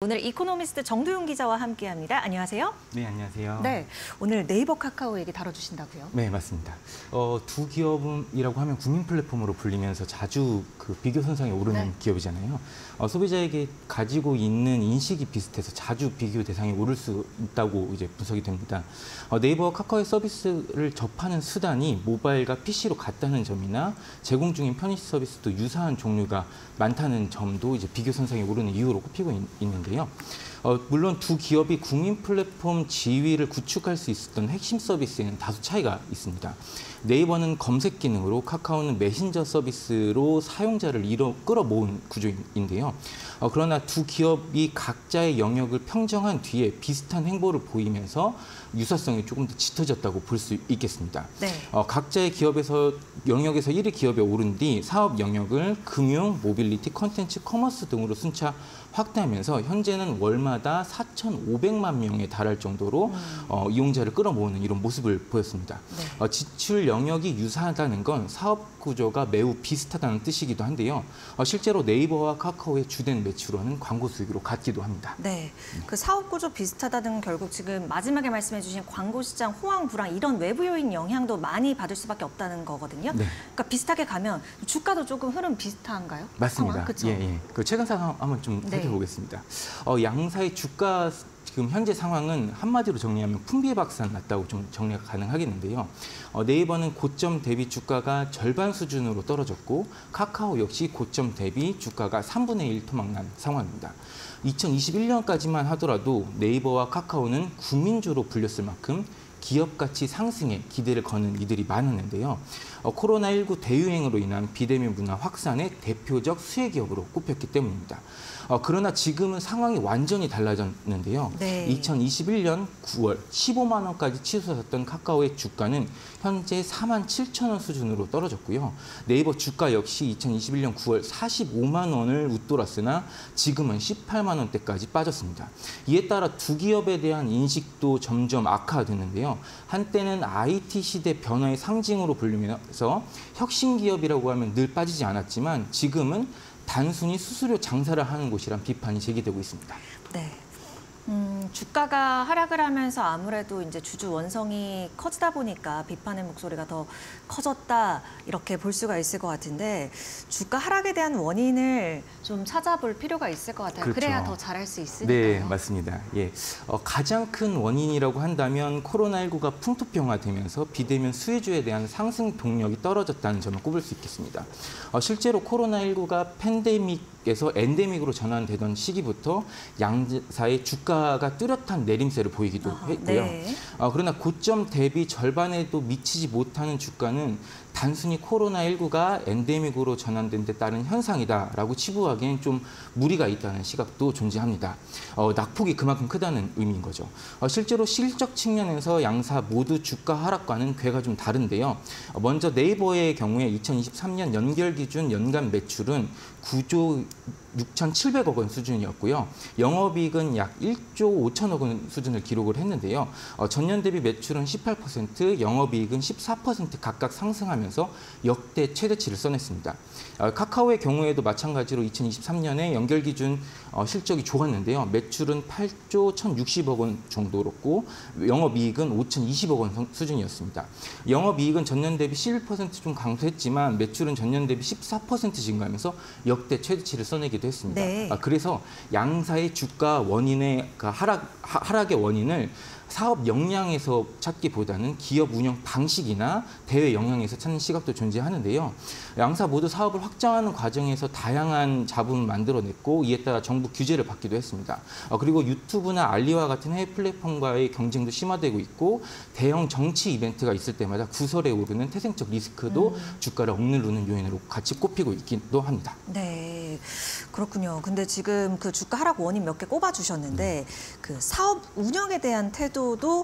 오늘 이코노미스트 정도윤 기자와 함께합니다. 안녕하세요. 네, 안녕하세요. 네, 오늘 네이버 카카오 얘기 다뤄주신다고요? 네, 맞습니다. 두 기업이라고 하면 국민 플랫폼으로 불리면서 자주 그 비교 선상에 오르는 기업이잖아요. 소비자에게 가지고 있는 인식이 비슷해서 자주 비교 대상에 오를 수 있다고 이제 분석이 됩니다. 네이버와 카카오의 서비스를 접하는 수단이 모바일과 PC로 같다는 점이나 제공 중인 편의 서비스도 유사한 종류가 많다는 점도 이제 비교 선상에 오르는 이유로 꼽히고 있는데요. 물론 두 기업이 국민 플랫폼 지위를 구축할 수 있었던 핵심 서비스에는 다소 차이가 있습니다. 네이버는 검색 기능으로, 카카오는 메신저 서비스로 사용자를 끌어모은 구조인데요. 그러나 두 기업이 각자의 영역을 평정한 뒤에 비슷한 행보를 보이면서 유사성이 조금 더 짙어졌다고 볼 수 있겠습니다. 네. 각자의 영역에서 1위 기업에 오른 뒤 사업 영역을 금융, 모빌리티, 콘텐츠, 커머스 등으로 순차 확대하면서 현재는 월마다 4,500만 명에 달할 정도로 이용자를 끌어모으는 이런 모습을 보였습니다. 네. 지출 영역이 유사하다는 건 사업 구조가 매우 비슷하다는 뜻이기도 한데요. 실제로 네이버와 카카오의 주된 매출원은 광고 수익으로 같기도 합니다. 네, 그 사업 구조 비슷하다는 결국 지금 마지막에 말씀해주신 광고 시장 호황 불황 이런 외부 요인 영향도 많이 받을 수밖에 없다는 거거든요. 네. 그러니까 비슷하게 가면 주가도 조금 흐름 비슷한가요? 맞습니다. 그렇죠. 예. 그 최근 상황 한번 좀 살펴보겠습니다. 양사의 주가 지금 현재 상황은 한마디로 정리하면 풍비박산 났다고 좀 정리가 가능하겠는데요. 네이버는 고점 대비 주가가 절반 수준으로 떨어졌고 카카오 역시 고점 대비 주가가 3분의 1 토막난 상황입니다. 2021년까지만 하더라도 네이버와 카카오는 국민주로 불렸을 만큼 기업 가치 상승에 기대를 거는 이들이 많았는데요. 코로나19 대유행으로 인한 비대면 문화 확산의 대표적 수혜 기업으로 꼽혔기 때문입니다. 그러나 지금은 상황이 완전히 달라졌는데요. 네. 2021년 9월 15만 원까지 치솟았던 카카오의 주가는 현재 47,000원 수준으로 떨어졌고요. 네이버 주가 역시 2021년 9월 45만 원을 웃돌았으나 지금은 18만 원대까지 빠졌습니다. 이에 따라 두 기업에 대한 인식도 점점 악화되는데요. 한때는 IT 시대 변화의 상징으로 불리면서 혁신 기업이라고 하면 늘 빠지지 않았지만 지금은 단순히 수수료 장사를 하는 곳이란 비판이 제기되고 있습니다. 네. 주가가 하락을 하면서 아무래도 이제 주주 원성이 커지다 보니까 비판의 목소리가 더 커졌다 이렇게 볼 수가 있을 것 같은데 주가 하락에 대한 원인을 좀 찾아볼 필요가 있을 것 같아요. 그렇죠. 그래야 더 잘할 수 있으니까요. 네, 맞습니다. 예, 가장 큰 원인이라고 한다면 코로나19가 풍토병화되면서 비대면 수혜주에 대한 상승 동력이 떨어졌다는 점을 꼽을 수 있겠습니다. 실제로 코로나19가 팬데믹에서 엔데믹으로 전환되던 시기부터 양사의 주가가 뚜렷한 내림세를 보이기도 했고요. 네. 그러나 고점 대비 절반에도 미치지 못하는 주가는 단순히 코로나19가 엔데믹으로 전환된 데 따른 현상이다라고 치부하기엔 좀 무리가 있다는 시각도 존재합니다. 낙폭이 그만큼 크다는 의미인 거죠. 실제로 실적 측면에서 양사 모두 주가 하락과는 궤가 좀 다른데요. 먼저 네이버의 경우에 2023년 연결 기준 연간 매출은 9조 6,700억 원 수준이었고요. 영업이익은 약 1조 5천억 원 수준을 기록을 했는데요. 전년 대비 매출은 18%, 영업이익은 14% 각각 상승하면서 역대 최대치를 써냈습니다. 카카오의 경우에도 마찬가지로 2023년에 연결 기준 실적이 좋았는데요. 매출은 8조 1,060억 원 정도였고 영업이익은 5,020억 원 수준이었습니다. 영업이익은 전년 대비 11%좀 감소했지만 매출은 전년 대비 14% 증가하면서 역대 최대치를 써내기도 했습니다. 네. 그래서 양사의 주가 원인의 하락의 원인을 사업 역량에서 찾기보다는 기업 운영 방식이나 대외 영향에서 찾는 시각도 존재하는데요. 양사 모두 사업을 확장하는 과정에서 다양한 잡음을 만들어냈고 이에 따라 정부 규제를 받기도 했습니다. 그리고 유튜브나 알리와 같은 해외 플랫폼과의 경쟁도 심화되고 있고 대형 정치 이벤트가 있을 때마다 구설에 오르는 태생적 리스크도 주가를 억누르는 요인으로 같이 꼽히고 있기도 합니다. 네, 그렇군요. 근데 지금 그 주가 하락 원인 몇 개 꼽아주셨는데 그 사업 운영에 대한 태도도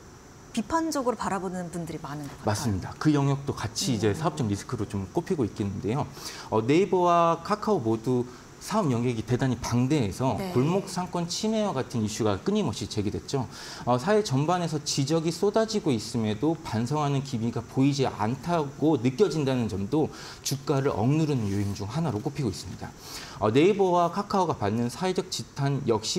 비판적으로 바라보는 분들이 많은 것 같아요. 맞습니다. 그 영역도 같이 이제 사업적 리스크로 좀 꼽히고 있겠는데요. 네이버와 카카오 모두 사업 영역이 대단히 방대해서 네. 골목 상권 침해와 같은 이슈가 끊임없이 제기됐죠. 사회 전반에서 지적이 쏟아지고 있음에도 반성하는 기미가 보이지 않다고 느껴진다는 점도 주가를 억누르는 요인 중 하나로 꼽히고 있습니다. 네이버와 카카오가 받는 사회적 지탄 역시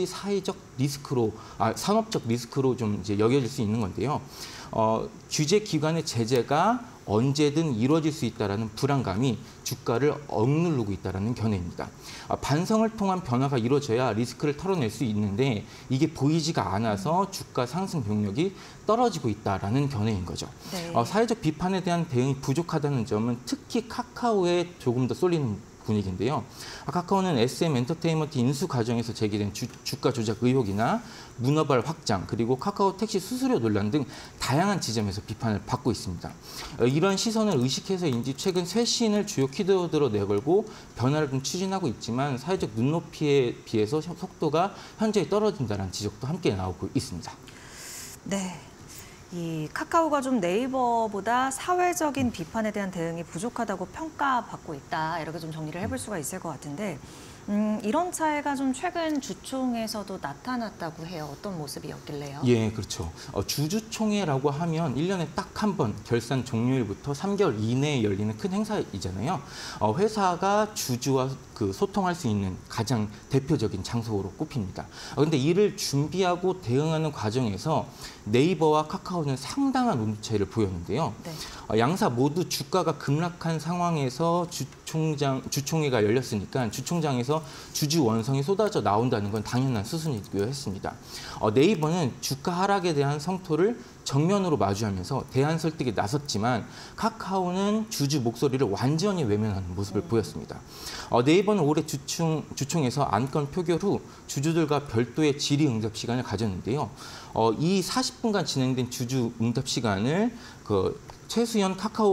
산업적 리스크로 좀 이제 여겨질 수 있는 건데요. 규제 기관의 제재가 언제든 이루어질 수 있다는 불안감이 주가를 억누르고 있다는 견해입니다. 반성을 통한 변화가 이루어져야 리스크를 털어낼 수 있는데 이게 보이지가 않아서 주가 상승 동력이 떨어지고 있다는 견해인 거죠. 네. 사회적 비판에 대한 대응이 부족하다는 점은 특히 카카오에 조금 더 쏠리는 분위기인데요. 카카오는 SM 엔터테인먼트 인수 과정에서 제기된 주가 조작 의혹이나 문어발 확장, 그리고 카카오 택시 수수료 논란 등 다양한 지점에서 비판을 받고 있습니다. 이런 시선을 의식해서인지 최근 쇄신을 주요 키워드로 내걸고 변화를 좀 추진하고 있지만 사회적 눈높이에 비해서 속도가 현저히 떨어진다는 지적도 함께 나오고 있습니다. 네. 이 카카오가 좀 네이버보다 사회적인 비판에 대한 대응이 부족하다고 평가받고 있다. 이렇게 좀 정리를 해볼 수가 있을 것 같은데 이런 차이가 좀 최근 주총에서도 나타났다고 해요. 어떤 모습이었길래요? 예, 그렇죠. 주주총회라고 하면 1년에 딱 한 번 결산 종료일부터 3개월 이내에 열리는 큰 행사이잖아요. 회사가 주주와 소통할 수 있는 가장 대표적인 장소로 꼽힙니다. 그런데 이를 준비하고 대응하는 과정에서 네이버와 카카오는 상당한 온도 차이를 보였는데요. 네. 양사 모두 주가가 급락한 상황에서 주총회가 열렸으니까 주총장에서 주주 원성이 쏟아져 나온다는 건 당연한 수순이기도 했습니다. 네이버는 주가 하락에 대한 성토를 정면으로 마주하면서 대안 설득에 나섰지만 카카오는 주주 목소리를 완전히 외면하는 모습을 보였습니다. 네이버는 올해 주총에서 안건 표결 후 주주들과 별도의 질의응답 시간을 가졌는데요. 이 40분간 진행된 주주 응답 시간을 최수연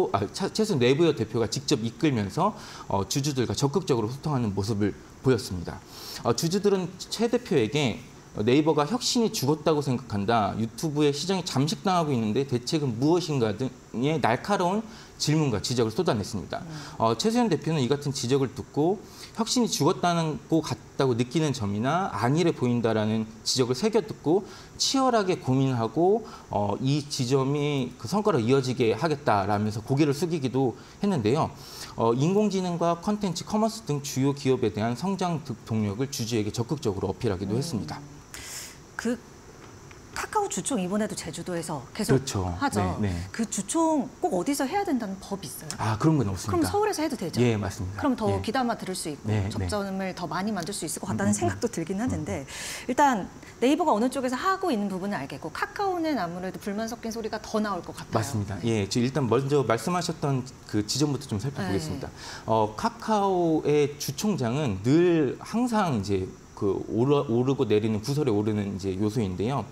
내부여 대표가 직접 이끌면서 주주들과 적극적으로 소통하는 모습을 보였습니다. 주주들은 최 대표에게 네이버가 혁신이 죽었다고 생각한다. 유튜브에 시장이 잠식당하고 있는데 대책은 무엇인가 등의 날카로운 질문과 지적을 쏟아냈습니다. 최수연 대표는 이 같은 지적을 듣고 혁신이 죽었다는 것 같다고 느끼는 점이나 안일해 보인다라는 지적을 새겨듣고 치열하게 고민하고 이 지점이 성과로 이어지게 하겠다라면서 고개를 숙이기도 했는데요. 인공지능과 콘텐츠, 커머스 등 주요 기업에 대한 성장 동력을 주주에게 적극적으로 어필하기도 했습니다. 카카오 주총 이번에도 제주도에서 계속 그렇죠. 하죠. 네, 네. 그 주총 꼭 어디서 해야 된다는 법이 있어요? 그런 건 없습니다. 그럼 서울에서 해도 되죠? 예, 맞습니다. 그럼 더 예. 귀담아 들을 수 있고 네, 접점을 더 많이 만들 수 있을 것 같다는 생각도 들긴 하는데 일단 네이버가 어느 쪽에서 하고 있는 부분은 알겠고 카카오는 아무래도 불만 섞인 소리가 더 나올 것 같아요. 맞습니다. 예, 일단 먼저 말씀하셨던 그 지점부터 좀 살펴보겠습니다. 카카오의 주총장은 늘 항상 이제 오르고 내리는 구설에 오르는 이제 요소인데요.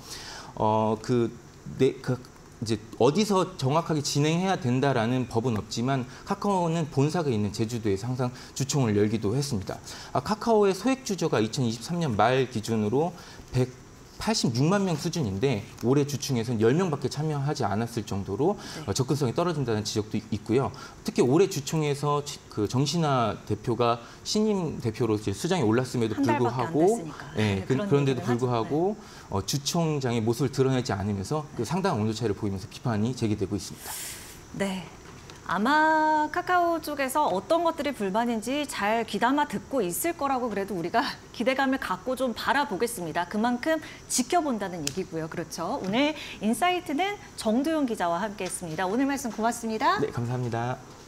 이제 어디서 정확하게 진행해야 된다라는 법은 없지만 카카오는 본사가 있는 제주도에서 항상 주총을 열기도 했습니다. 카카오의 소액 주주가 2023년 말 기준으로 186만 명 수준인데 올해 주총에서는 10명밖에 참여하지 않았을 정도로 접근성이 떨어진다는 지적도 있고요. 특히 올해 주총에서 정신아 대표가 신임 대표로 이제 수장에 올랐음에도 불구하고 그런데도 불구하고 주총장의 모습을 드러내지 않으면서 상당한 온도 차이를 보이면서 비판이 제기되고 있습니다. 네. 아마 카카오 쪽에서 어떤 것들이 불만인지 잘 귀담아 듣고 있을 거라고 그래도 우리가 기대감을 갖고 좀 바라보겠습니다. 그만큼 지켜본다는 얘기고요. 그렇죠. 오늘 인사이트는 정도윤 기자와 함께했습니다. 오늘 말씀 고맙습니다. 네, 감사합니다.